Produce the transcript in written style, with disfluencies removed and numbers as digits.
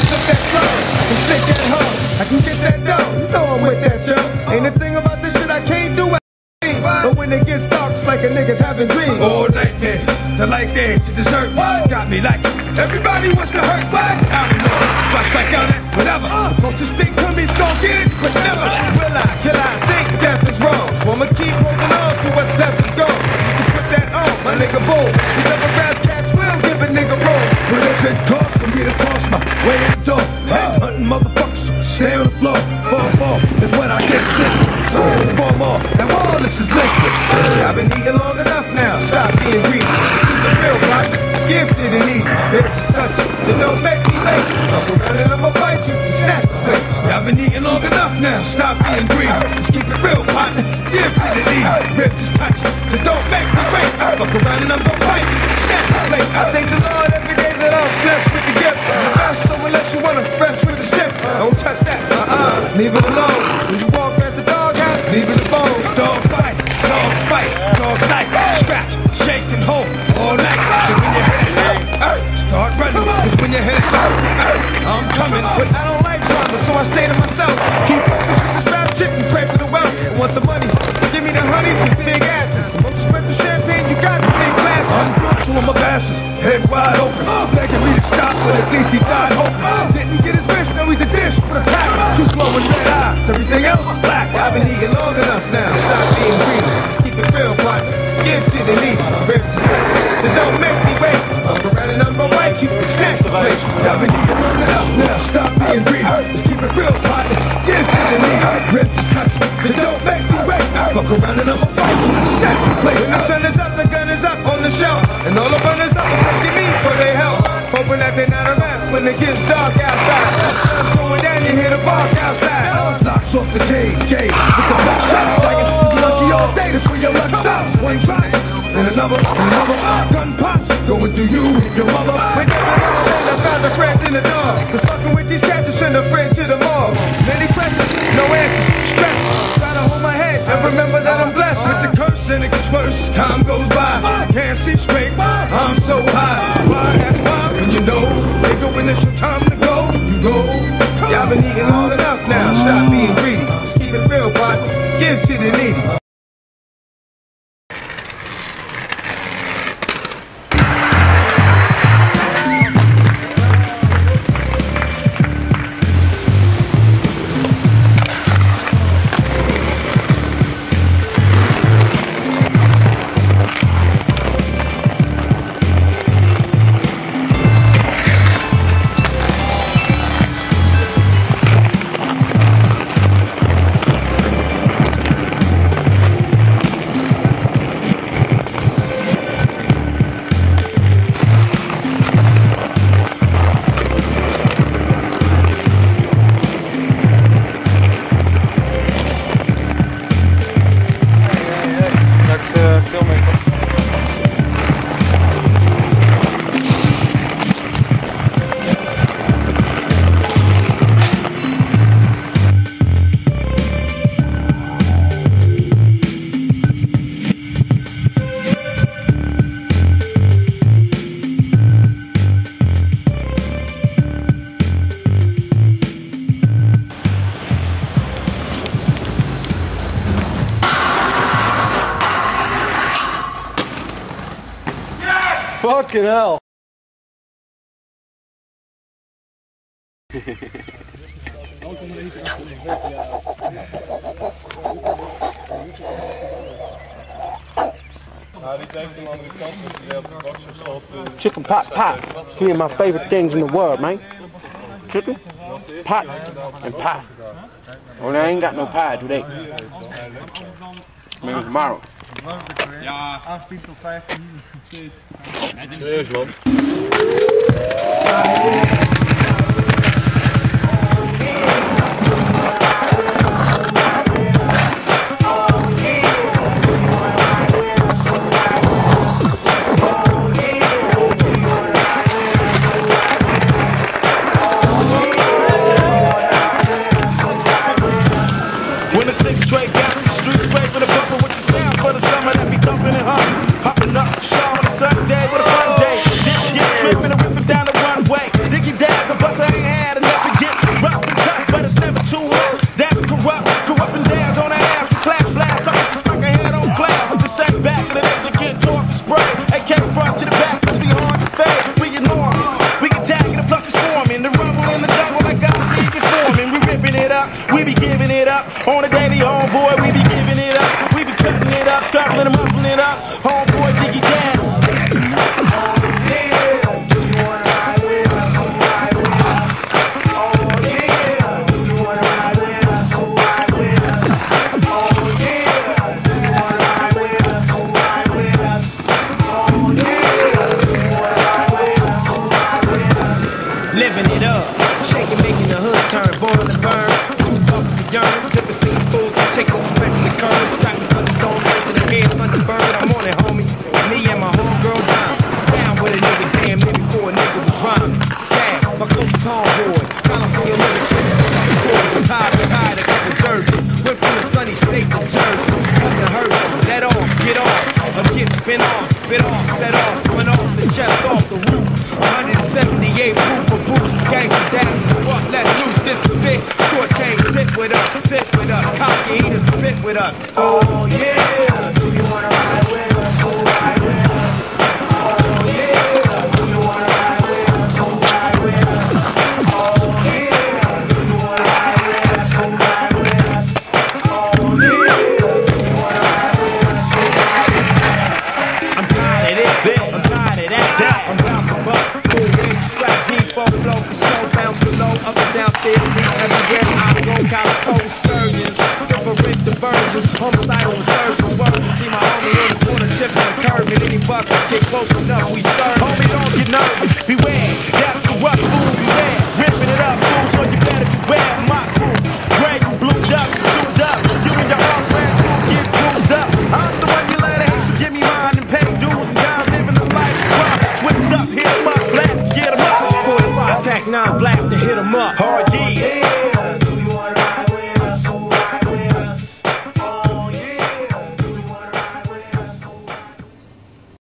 flip that flow, I can stick that hoe, I can get that dough. You know I'm with that, yo. Ain't a thing about this shit I can't do. But when it gets dark, it's like a nigga's having dreams. All night dance, the light dance, the dessert. Got me like it. Everybody wants to hurt, what? I don't know. So I strike out at whatever. The closest thing to me's gon' get it, but never will I, till I think death is wrong. So I'ma keep holding on to what's left is gone. You can put that on, my nigga, boom. These other rap cats will give a nigga roll. But if it costs for me to cross my way in the door, head hunting motherfuckers, stay on the floor. 4-4 is what I get sick. 4 more, and all this is liquid. I've been eating long enough now, stop being greedy. Keep it real, right? Give to the needy, bitch, touch it, so don't make me late. Fuck around and I'ma bite you, and snatch the plate. I've been eating long enough now, stop being greedy. Just keep it real, partner, give to the needy. Rip, just touch it, so don't make me wait. Fuck around and I'm gonna bite you, and snatch the plate. I thank the Lord every day that I'm blessed with the gift. So unless you wanna rest with the stick, don't touch that, leave it alone. When you walk at the doghouse, leave it alone. Dogs bite, dogs fight, dogs like, scratch, shake and hold all night. So when your head start running, cause when your head I'm coming, but I don't like drama, so I stay to myself. Keep focused with this rap shit and pray for the wealth. I want the money, give me the honeys and big asses. Once you spread the champagne, you got the big glasses. Unbooked, so I'm a bashes, head wide open. Begging me to stop, but at least he died hoping. Didn't get his wish, now he's a dish for the pack. Too slow with red eyes, everything else is black. I've been eating long enough now, stop being greedy. Just keep it real, partner, give to the needy. Ribs, so don't make me wait. Fuck around and I'm gonna bite you and snatch the plate. I've been eating long enough now, stop being greedy. Just keep it real, partner, give to the needy. Ribs, touch me, so don't make me wait. Fuck around and I'm gonna bite you and snatch the plate. When the sun is up, the gun is up on the shelf, and all the runners up are taking me for their help. Hoping that they're not around when it gets dark outside. Sun's going down, you hear the bark outside. Locks off the cage, with the black shots flagging. You lucky all day, that's where your luck stops. One shot, and another, gun pops, going through you and your mother. When I found a friend in the door, cause fucking with these cats is send a friend to the mall. Many questions, no answers, stress. Try to hold my head and remember that I'm blessed. With the curse and it gets worse as time goes by. Can't see straight, I'm so high. Why? That's why when you know, nigga, when it's your time to go, you go. Y'all been eating long enough now, stop being greedy. Just keep it real, partner, give to the needy. Fucking hell. Chicken pot pie. Two of my favorite things in the world, man. Chicken, pot, and pie. Well, I ain't got no pie today. Maybe tomorrow. Ja, aanspreekt tot 15 minuten. Serieus, man. When the 6 straight got to the street straight with a bumper with the sound for the summer that be thumping and humping. Hopping up the show on a Sunday with a fun day. This shit tripping and ripping down the runway. Diggy dads struggle like God did before me. We ripping it up, we be giving it up. On a daily, homeboy, we be giving it up. We be cutting it up, struggling and muscling it up. Homeboy, dig it down. Living it up, shaking, making the hood turn, boil and burn. Two buckets of urn, different things, fools, shaking, sweating the curve. Strapping to the stone, right to the head, Thunderbird. I'm on it, homie. Me and my homegirl down with a nigga, damn near before a nigga was rhyming. Damn, my closest homeboy, kind of feel living shit. I'm tired, I got deserved. Went from the sunny state to Jersey. Nothing hurts, let off, get off. A get spin off, spit off, set off, spin off the chest, off the roof. 178 proof for boost, gangsta down, what, let's loose this spit. Short chain, sit with us, cocky eaters, spit with us. Oh yeah, do you wanna ride with us? Oh, ride with us. Oh yeah, do you wanna ride with us? Oh, ride with us. Oh yeah, do you wanna ride with us? Oh, ride with us. Oh yeah, do you wanna ride with us? Oh, ride with us. I'm tired of this, I'm tired of that, I'm about to bust. Flow for show, bounce below, up and down, stairs, everywhere I go, Calico excursions, different diversions, homicidal resurgence, welcome to see my homie on the corner, chipping the curb, and any bucket, get close enough, we serve. Homie, don't get nervous, beware, that's the rough fool, beware, ripping it up, fool, so you better beware, my crew, gray, you blued up, shoot up, you and your own brand crew get bruised up, I'm the one you let it hate, so give me mine and pay dues, and down living the life, switched up, hit 'em up, blast, get 'em up. Attack 9 blast to hit 'em up.